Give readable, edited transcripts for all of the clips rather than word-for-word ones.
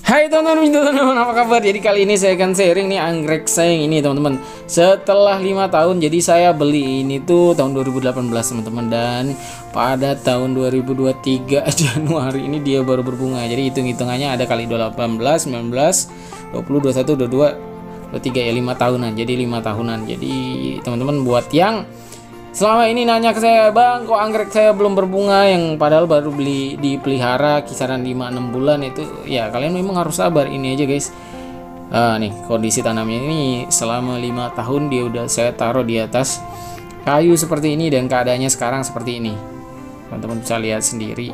Hai teman-teman, apa kabar? Jadi kali ini saya akan sharing nih anggrek saya yang ini teman-teman. Setelah 5 tahun, jadi saya beli ini tuh tahun 2018 teman-teman. Dan pada tahun 2023 Januari ini dia baru berbunga. Jadi hitung-hitungannya ada kali 18, 19, 20, 21, 22, 23 ya 5 tahunan. Jadi 5 tahunan. Jadi teman-teman buat yang selama ini nanya ke saya, bang kok anggrek saya belum berbunga, yang padahal baru beli dipelihara kisaran 5-6 bulan, itu ya kalian memang harus sabar. Ini aja guys, nih kondisi tanamnya ini selama 5 tahun dia udah saya taruh di atas kayu seperti ini, dan keadaannya sekarang seperti ini. Teman-teman bisa lihat sendiri.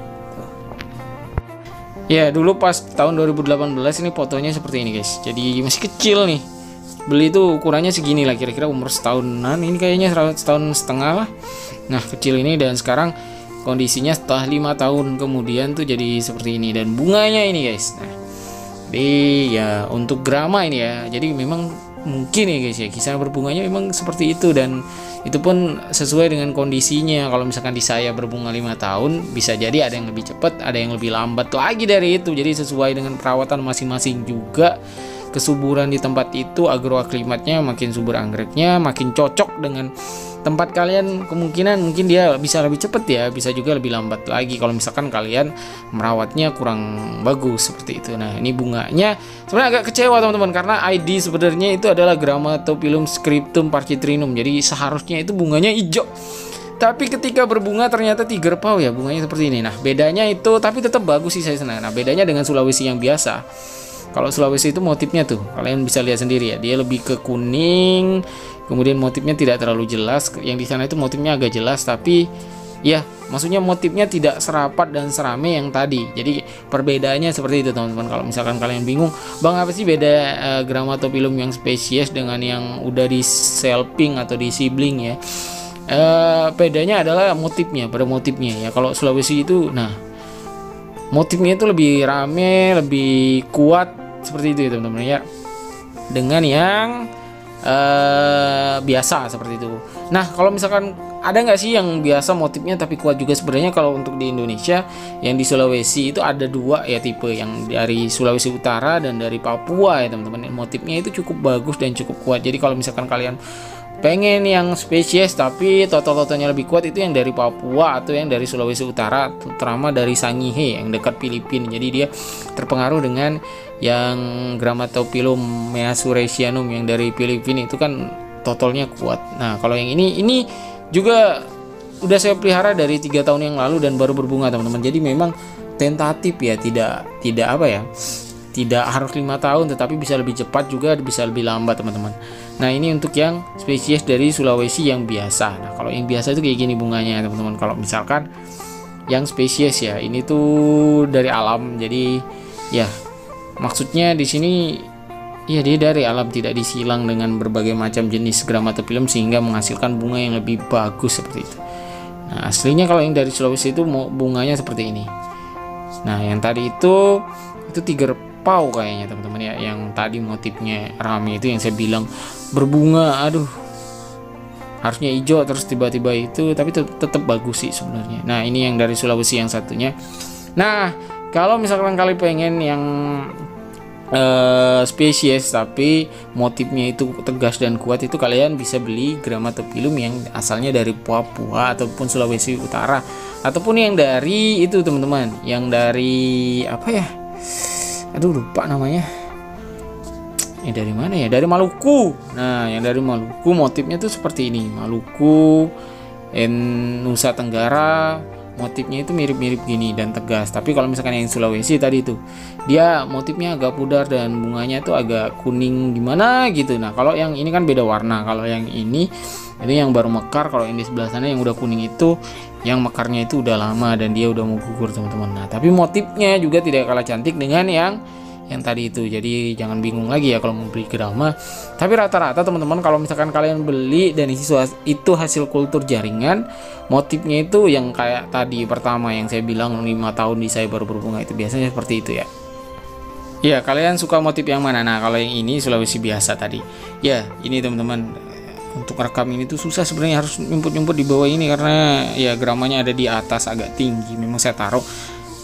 Ya dulu pas tahun 2018 ini fotonya seperti ini guys, jadi masih kecil nih. Beli itu ukurannya segini lah, kira-kira umur setahunan, ini kayaknya setahun setengah lah. Nah kecil ini, dan sekarang kondisinya setelah 5 tahun kemudian tuh jadi seperti ini. Dan bunganya ini guys, nah di ya untuk grama ini ya, jadi memang mungkin ya guys ya, kisah berbunganya memang seperti itu. Dan itu pun sesuai dengan kondisinya. Kalau misalkan di saya berbunga 5 tahun, bisa jadi ada yang lebih cepat, ada yang lebih lambat lagi dari itu. Jadi sesuai dengan perawatan masing-masing juga, kesuburan di tempat itu, agroaklimatnya, makin subur anggreknya, makin cocok dengan tempat kalian, kemungkinan mungkin dia bisa lebih cepat ya, bisa juga lebih lambat lagi kalau misalkan kalian merawatnya kurang bagus seperti itu. Nah ini bunganya sebenarnya agak kecewa teman-teman, karena ID sebenarnya itu adalah Grammatophyllum scriptum parcitrinum, jadi seharusnya itu bunganya hijau, tapi ketika berbunga ternyata tiger paw ya bunganya seperti ini. Nah bedanya itu, tapi tetap bagus sih, saya senang. Nah bedanya dengan Sulawesi yang biasa, kalau Sulawesi itu motifnya tuh kalian bisa lihat sendiri ya, dia lebih ke kuning, kemudian motifnya tidak terlalu jelas. Yang di sana itu motifnya agak jelas, tapi ya maksudnya motifnya tidak serapat dan serame yang tadi. Jadi perbedaannya seperti itu teman-teman. Kalau misalkan kalian bingung, bang apa sih beda Grammatophyllum yang spesies dengan yang udah di selping atau di sibling ya, bedanya adalah motifnya, pada motifnya ya. Kalau Sulawesi itu, nah motifnya itu lebih rame, lebih kuat seperti itu ya teman-teman ya, dengan yang biasa seperti itu. Nah kalau misalkan ada nggak sih yang biasa motifnya tapi kuat juga? Sebenarnya kalau untuk di Indonesia, yang di Sulawesi itu ada dua ya tipe, yang dari Sulawesi Utara dan dari Papua ya teman-teman. Motifnya itu cukup bagus dan cukup kuat. Jadi kalau misalkan kalian pengen yang spesies tapi total-totalnya lebih kuat, itu yang dari Papua atau yang dari Sulawesi Utara, terutama dari Sangihe yang dekat Filipina. Jadi dia terpengaruh dengan yang Grammatophyllum measurasianum yang dari Filipina, itu kan totalnya kuat. Nah kalau yang ini juga udah saya pelihara dari 3 tahun yang lalu dan baru berbunga teman-teman. Jadi memang tentatif ya, tidak apa ya, tidak harus 5 tahun, tetapi bisa lebih cepat juga, bisa lebih lambat teman-teman. Nah ini untuk yang spesies dari Sulawesi yang biasa. Nah kalau yang biasa itu kayak gini bunganya teman-teman. Kalau misalkan yang spesies ya, ini tuh dari alam. Jadi ya maksudnya di sini ya dia dari alam, tidak disilang dengan berbagai macam jenis Grammatophyllum sehingga menghasilkan bunga yang lebih bagus seperti itu. Nah aslinya kalau yang dari Sulawesi itu bunganya seperti ini. Nah yang tadi itu tiger paw kayaknya teman-teman ya, yang tadi motifnya rame itu yang saya bilang berbunga, aduh harusnya hijau terus tiba-tiba itu, tapi tetap bagus sih sebenarnya. Nah ini yang dari Sulawesi yang satunya. Nah kalau misalkan kalian pengen yang spesies tapi motifnya itu tegas dan kuat, itu kalian bisa beli Grammatophyllum yang asalnya dari Papua ataupun Sulawesi Utara, ataupun yang dari itu teman-teman, yang dari apa ya, aduh lupa namanya, dari mana ya, dari Maluku. Nah yang dari Maluku motifnya tuh seperti ini, Maluku, Nusa Tenggara, motifnya itu mirip-mirip gini dan tegas. Tapi kalau misalkan yang Sulawesi tadi itu, dia motifnya agak pudar dan bunganya itu agak kuning gimana gitu. Nah kalau yang ini kan beda warna. Kalau yang ini yang baru mekar. Kalau yang di sebelah sana yang udah kuning itu, yang mekarnya itu udah lama dan dia udah mau gugur teman-teman. Nah tapi motifnya juga tidak kalah cantik dengan yang tadi itu. Jadi jangan bingung lagi ya kalau mau beli grama. Tapi rata-rata teman-teman kalau misalkan kalian beli dan itu hasil kultur jaringan, motifnya itu yang kayak tadi pertama yang saya bilang 5 tahun di saya baru berbunga, itu biasanya seperti itu ya. Ya kalian suka motif yang mana? Nah kalau yang ini Sulawesi biasa tadi ya, ini teman-teman untuk rekam ini tuh susah sebenarnya, harus nyumput-nyumput di bawah ini karena ya gramanya ada di atas agak tinggi. Memang saya taruh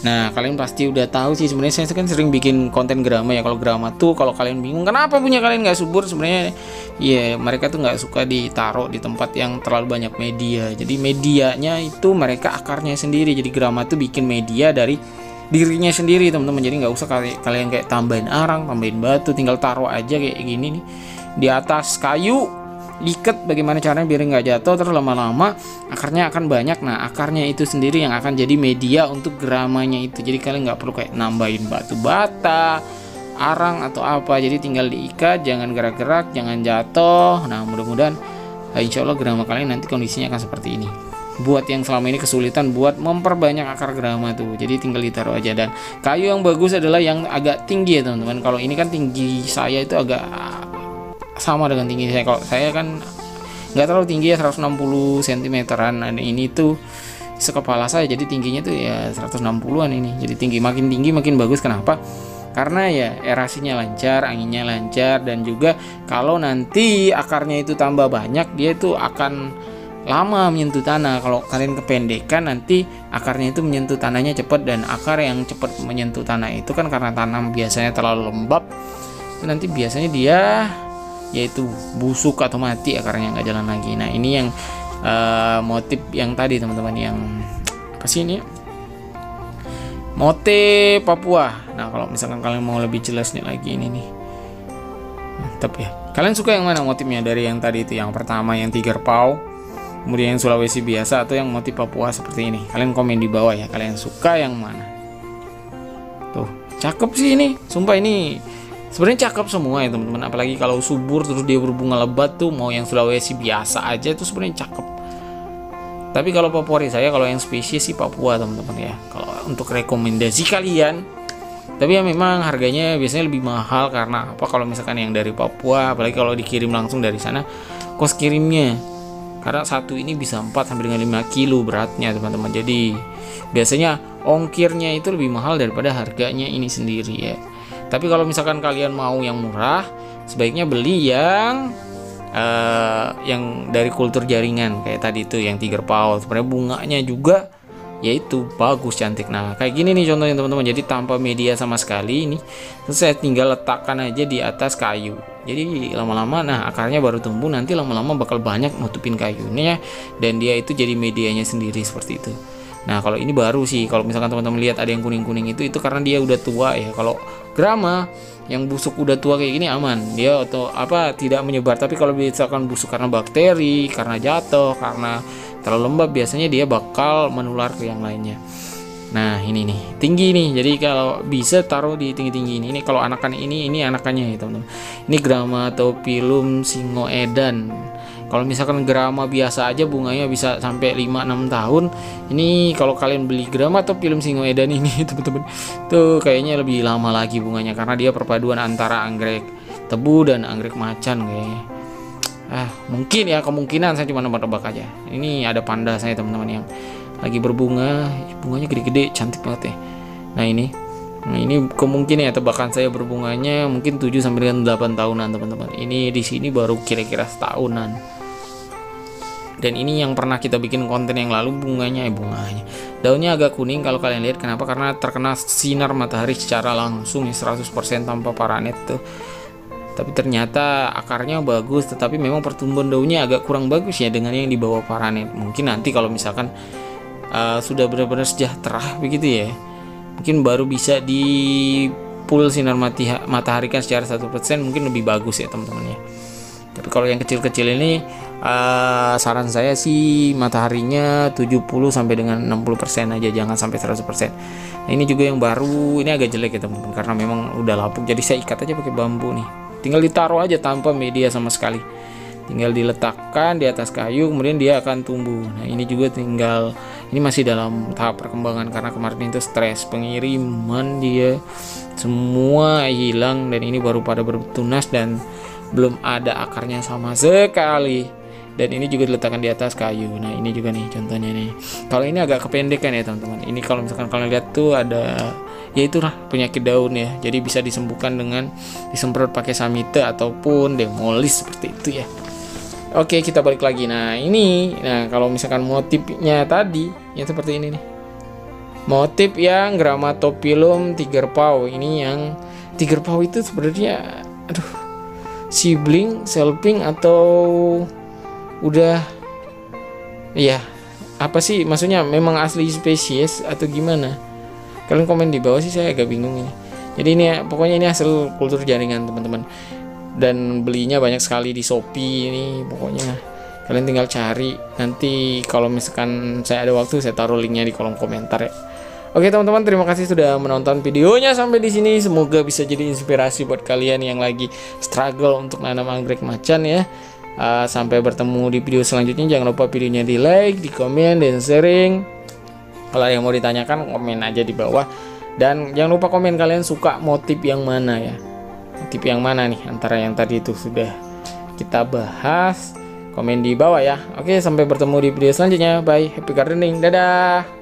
Nah, kalian pasti udah tahu sih, sebenarnya saya kan sering bikin konten Grama ya. Kalau Grama tuh, kalau kalian bingung kenapa punya kalian nggak subur, sebenarnya ya mereka tuh nggak suka ditaruh di tempat yang terlalu banyak media. Jadi medianya itu mereka akarnya sendiri. Jadi Grama tuh bikin media dari dirinya sendiri, teman-teman. Jadi nggak usah kalian kayak tambahin arang, tambahin batu, tinggal taruh aja kayak gini nih di atas kayu, ikat bagaimana caranya biar nggak jatuh, terus lama-lama akarnya akan banyak. Nah, akarnya itu sendiri yang akan jadi media untuk Gramanya itu. Jadi kalian nggak perlu kayak nambahin batu bata, arang atau apa. Jadi tinggal diikat, jangan gerak-gerak, jangan jatuh. Nah, mudah-mudahan insya Allah Grama kalian nanti kondisinya akan seperti ini. Buat yang selama ini kesulitan buat memperbanyak akar Grama tuh, jadi tinggal ditaruh aja. Dan kayu yang bagus adalah yang agak tinggi ya teman-teman. Kalau ini kan tinggi saya itu agak sama dengan tinggi saya. Kalau saya kan nggak terlalu tinggi ya, 160 cm-an. Nah, ini tuh sekepala saya, jadi tingginya tuh ya 160-an ini. Jadi makin tinggi makin bagus. Kenapa? Karena ya erasinya lancar, anginnya lancar, dan juga kalau nanti akarnya itu tambah banyak, dia itu akan lama menyentuh tanah. Kalau kalian kependekan, nanti akarnya itu menyentuh tanahnya cepat, dan akar yang cepat menyentuh tanah itu kan karena tanah biasanya terlalu lembab, nanti biasanya dia yaitu busuk atau mati, akarnya nggak jalan lagi. Nah, ini yang motif yang tadi teman-teman, yang apa sih ini, motif Papua. Nah, kalau misalkan kalian mau lebih jelasnya lagi, ini nih mantap ya. Kalian suka yang mana motifnya, dari yang tadi itu, yang pertama yang tiger paw, kemudian yang Sulawesi biasa, atau yang motif Papua seperti ini? Kalian komen di bawah ya, kalian suka yang mana. Tuh cakep sih ini, sumpah ini sebenarnya cakep semua ya teman-teman. Apalagi kalau subur terus dia berbunga lebat tuh, mau yang Sulawesi biasa aja itu sebenarnya cakep. Tapi kalau favorit saya kalau yang spesies sih Papua teman-teman ya, kalau untuk rekomendasi kalian. Tapi ya memang harganya biasanya lebih mahal, karena apa, kalau misalkan yang dari Papua, apalagi kalau dikirim langsung dari sana, kos kirimnya, karena satu ini bisa 4 sampai dengan 5 kilo beratnya teman-teman. Jadi biasanya ongkirnya itu lebih mahal daripada harganya ini sendiri ya. Tapi kalau misalkan kalian mau yang murah, sebaiknya beli yang dari kultur jaringan kayak tadi itu, yang tiger paw. Sebenarnya bunganya juga yaitu bagus, cantik. Nah, kayak gini nih contohnya teman-teman. Jadi tanpa media sama sekali ini, terus saya tinggal letakkan aja di atas kayu. Jadi lama-lama, nah akarnya baru tumbuh, nanti lama-lama bakal banyak nutupin kayunya, dan dia itu jadi medianya sendiri seperti itu. Nah, kalau ini baru sih. Kalau misalkan teman-teman lihat ada yang kuning-kuning itu karena dia udah tua ya. Kalau Grama yang busuk udah tua kayak gini aman, dia atau apa tidak menyebar. Tapi kalau misalkan busuk karena bakteri, karena jatuh, karena terlalu lembab, biasanya dia bakal menular ke yang lainnya. Nah, ini nih tinggi nih, jadi kalau bisa taruh di tinggi-tinggi ini. Ini kalau anakan ini anakannya ya teman-teman. Ini Grama atau Pilum Singoedan. Kalau misalkan Grama biasa aja bunganya bisa sampai 5-6 tahun. Ini kalau kalian beli Grama atau Pilum Singoedan ini teman-teman, tuh kayaknya lebih lama lagi bunganya, karena dia perpaduan antara anggrek tebu dan anggrek macan kayaknya. Mungkin ya, kemungkinan saya cuma nebak-nebak aja. Ini ada panda saya teman-teman yang lagi berbunga, bunganya gede-gede, cantik banget ya. Nah, ini kemungkinan ya, tebakan saya berbunganya mungkin 7 sampai dengan 8 tahunan teman-teman. Ini di sini baru kira-kira setahunan. Dan ini yang pernah kita bikin konten yang lalu, bunganya daunnya agak kuning kalau kalian lihat. Kenapa? Karena terkena sinar matahari secara langsung ya, 100% tanpa paranet tuh. Tapi ternyata akarnya bagus, tetapi memang pertumbuhan daunnya agak kurang bagus ya dengan yang dibawa paranet. Mungkin nanti kalau misalkan sudah benar-benar sejahtera begitu ya, mungkin baru bisa di full sinar matahari kan secara 100%, mungkin lebih bagus ya teman-teman ya. Tapi kalau yang kecil-kecil ini saran saya sih mataharinya 70 sampai dengan 60% aja, jangan sampai 100%. Nah, ini juga yang baru, ini agak jelek ya teman-teman, karena memang udah lapuk. Jadi saya ikat aja pakai bambu nih. Tinggal ditaruh aja tanpa media sama sekali. Tinggal diletakkan di atas kayu, kemudian dia akan tumbuh. Nah, ini juga ini masih dalam tahap perkembangan, karena kemarin itu stres pengiriman, dia semua hilang, dan ini baru pada bertunas dan belum ada akarnya sama sekali. Dan ini juga diletakkan di atas kayu. Nah, ini juga nih contohnya nih. Kalau ini agak kependekan ya teman-teman. Ini kalau misalkan kalian lihat tuh ada, ya itulah penyakit daun ya. Jadi bisa disembuhkan dengan disemprot pakai samite ataupun demolis seperti itu ya. Oke, kita balik lagi. Nah, kalau misalkan motifnya tadi yang seperti ini nih. Motif yang Grammatophyllum tigerpaw. Ini yang tigerpaw itu sebenarnya sibling, selping atau udah ya apa sih maksudnya, memang asli spesies atau gimana? Kalian komen di bawah sih, saya agak bingung ini. Jadi ini ya, pokoknya ini hasil kultur jaringan teman-teman. Dan belinya banyak sekali di Shopee ini, pokoknya kalian tinggal cari. Nanti kalau misalkan saya ada waktu, saya taruh linknya di kolom komentar ya. Oke teman-teman, terima kasih sudah menonton videonya sampai di sini. Semoga bisa jadi inspirasi buat kalian yang lagi struggle untuk nanam anggrek macan ya. Sampai bertemu di video selanjutnya. Jangan lupa videonya di like, di komen, dan sharing. Kalau yang mau ditanyakan, komen aja di bawah. Dan jangan lupa komen kalian suka motif yang mana ya. Motif yang mana nih antara yang tadi itu sudah kita bahas. Komen di bawah ya. Oke, sampai bertemu di video selanjutnya. Bye, happy gardening, dadah.